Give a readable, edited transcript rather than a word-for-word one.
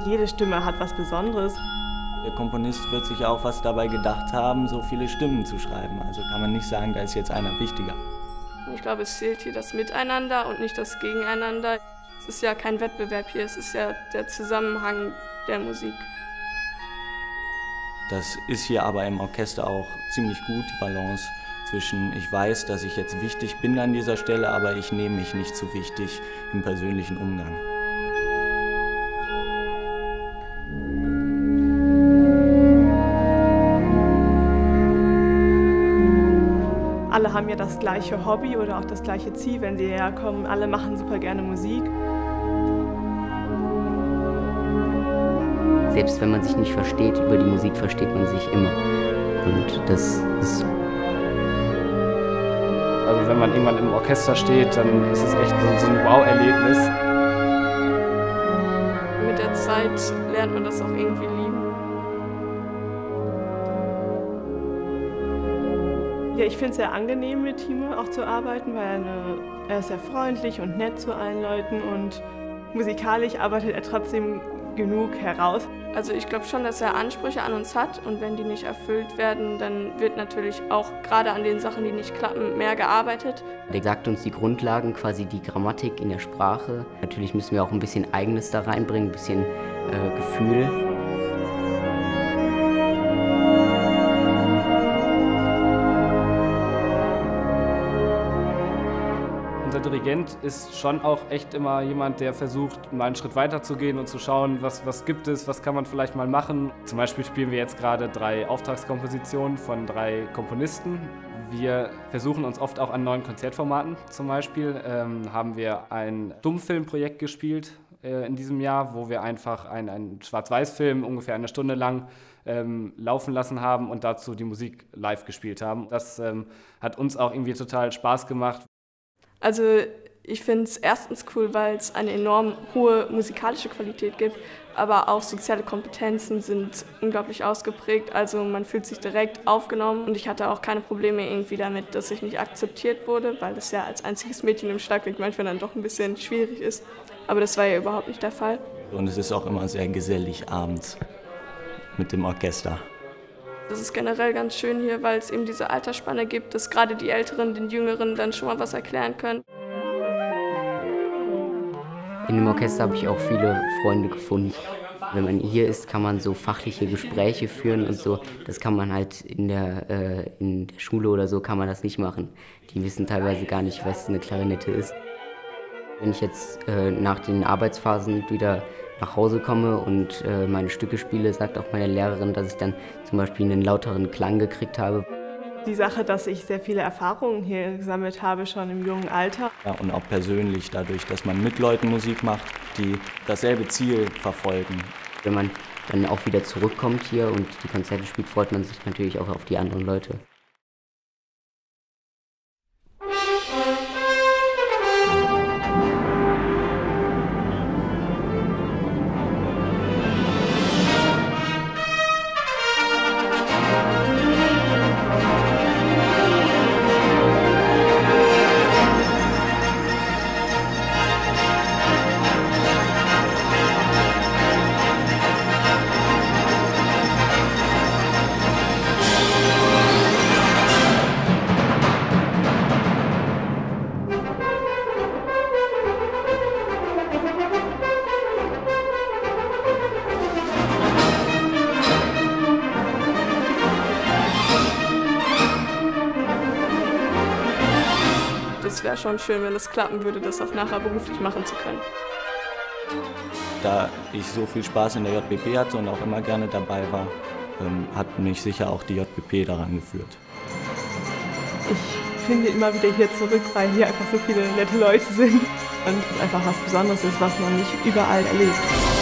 Jede Stimme hat was Besonderes. Der Komponist wird sich auch was dabei gedacht haben, so viele Stimmen zu schreiben. Also kann man nicht sagen, da ist jetzt einer wichtiger. Ich glaube, es zählt hier das Miteinander und nicht das Gegeneinander. Es ist ja kein Wettbewerb hier, es ist ja der Zusammenhang der Musik. Das ist hier aber im Orchester auch ziemlich gut, die Balance zwischen, ich weiß, dass ich jetzt wichtig bin an dieser Stelle, aber ich nehme mich nicht zu wichtig im persönlichen Umgang. Alle haben ja das gleiche Hobby oder auch das gleiche Ziel, wenn sie herkommen. Alle machen super gerne Musik. Selbst wenn man sich nicht versteht, über die Musik versteht man sich immer. Und das ist... Also wenn man irgendwann im Orchester steht, dann ist es echt so ein Wow-Erlebnis. Mit der Zeit lernt man das auch irgendwie lieben. Ja, ich finde es sehr angenehm, mit Timo auch zu arbeiten, weil er ist sehr freundlich und nett zu allen Leuten und musikalisch arbeitet er trotzdem genug heraus. Also ich glaube schon, dass er Ansprüche an uns hat und wenn die nicht erfüllt werden, dann wird natürlich auch gerade an den Sachen, die nicht klappen, mehr gearbeitet. Der sagt uns die Grundlagen, quasi die Grammatik in der Sprache. Natürlich müssen wir auch ein bisschen Eigenes da reinbringen, ein bisschen Gefühl. Unser Dirigent ist schon auch echt immer jemand, der versucht, mal einen Schritt weiter zu gehen und zu schauen, was gibt es, was kann man vielleicht mal machen. Zum Beispiel spielen wir jetzt gerade 3 Auftragskompositionen von 3 Komponisten. Wir versuchen uns oft auch an neuen Konzertformaten. Zum Beispiel haben wir ein Stummfilmprojekt gespielt in diesem Jahr, wo wir einfach einen Schwarz-Weiß-Film ungefähr eine Stunde lang laufen lassen haben und dazu die Musik live gespielt haben. Das hat uns auch irgendwie total Spaß gemacht. Also ich finde es erstens cool, weil es eine enorm hohe musikalische Qualität gibt, aber auch soziale Kompetenzen sind unglaublich ausgeprägt, also man fühlt sich direkt aufgenommen und ich hatte auch keine Probleme irgendwie damit, dass ich nicht akzeptiert wurde, weil das ja als einziges Mädchen im Schlagwerk manchmal dann doch ein bisschen schwierig ist, aber das war ja überhaupt nicht der Fall. Und es ist auch immer sehr gesellig abends mit dem Orchester. Das ist generell ganz schön hier, weil es eben diese Altersspanne gibt, dass gerade die Älteren den Jüngeren dann schon mal was erklären können. In dem Orchester habe ich auch viele Freunde gefunden. Wenn man hier ist, kann man so fachliche Gespräche führen und so. Das kann man halt in der Schule oder so kann man das nicht machen. Die wissen teilweise gar nicht, was eine Klarinette ist. Wenn ich jetzt nach den Arbeitsphasen wieder nach Hause komme und meine Stücke spiele, sagt auch meine Lehrerin, dass ich dann zum Beispiel einen lauteren Klang gekriegt habe. Die Sache, dass ich sehr viele Erfahrungen hier gesammelt habe, schon im jungen Alter. Ja, und auch persönlich dadurch, dass man mit Leuten Musik macht, die dasselbe Ziel verfolgen. Wenn man dann auch wieder zurückkommt hier und die Konzerte spielt, freut man sich natürlich auch auf die anderen Leute. Es wäre schon schön, wenn es klappen würde, das auch nachher beruflich machen zu können. Da ich so viel Spaß in der JBP hatte und auch immer gerne dabei war, hat mich sicher auch die JBP daran geführt. Ich finde immer wieder hier zurück, weil hier einfach so viele nette Leute sind und es einfach was Besonderes ist, was man nicht überall erlebt.